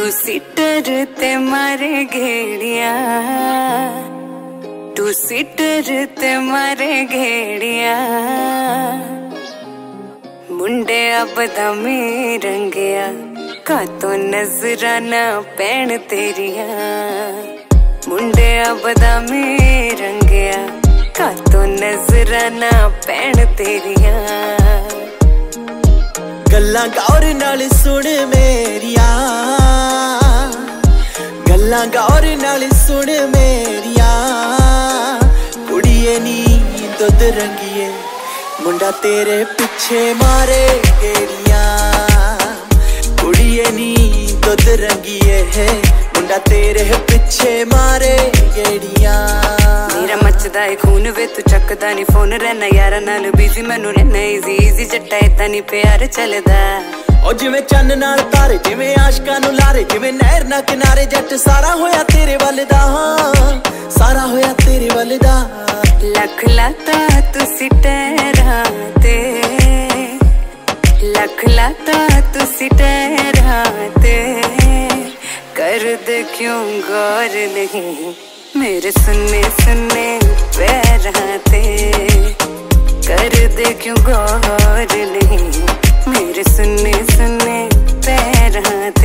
Two seater ते मारे घेड़िया, two seater ते मारे घेड़िया। मुंडे अब दमी रंगिया का तो नजराना पैन तेरिया। मुंडे अब दमी रंगिया का तो नजराना पैन तेरिया। गल्लां गौर नाल सुन मेरिया, गल्लां गौर नाल सुन मेरिया। कुड़िए नी दुध रंगिए मुंडा तेरे पिछे मारे गेड़िया। कुड़िए नी दुध रंगिए है मुंडा तेरे पिछे मारे गेड़िया। मेरा मचदा है खून वे तू चकदा नी फोन, रहना यारा नाल बिजी मैनू रहना इजी इजी। जट्टा इतना नी प्यार चलदा ओ जिवें चन्न नाल तारे, जिवें आशकां नू लारे, जिवें नहर ना किनारे। जट सारा होया तेरे वल दा, सारा होया तेरे वल दा। लख लाता तुसी टहरा ते, लख लाता तुसी टहरा ते। कर दे क्यों गौर नहीं मेरे सुनने सुनने पैरां ते। कर दे क्यों गौर नहीं मेरे सुनने सुनने पैरां ते।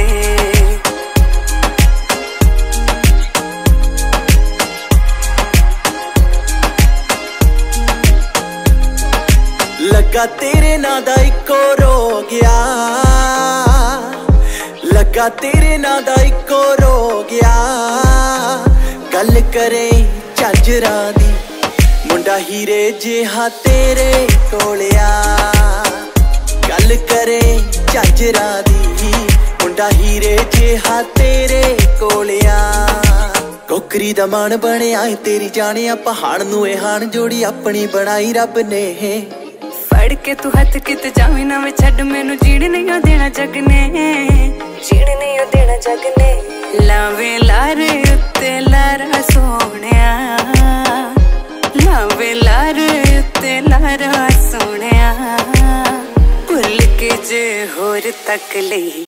लगा तेरे ना दा इको रो गया, लगा तेरे ना दा इको रो गया। गल करे झांझरा दी मुंडा हीरे जिहा तेरे कोलिया। गल करे झांझरा दी मुंडा हीरे जिहा तेरे कोलिया। कोकरी दा मान बनिया तेरी जानिया, पहाड़ नू ए हान जोड़ी अपनी बनाई रब ने। फड़ के तू हथ कित जावी ना वे छड़ मैनू जीण नहीं देना जग ने, जीण नहीं देना जग ने। लावे लारे उत्ते लारा सोहणिया, लावे लारे उत्ते लारा सोहणिया। भुल के जे होर तक लई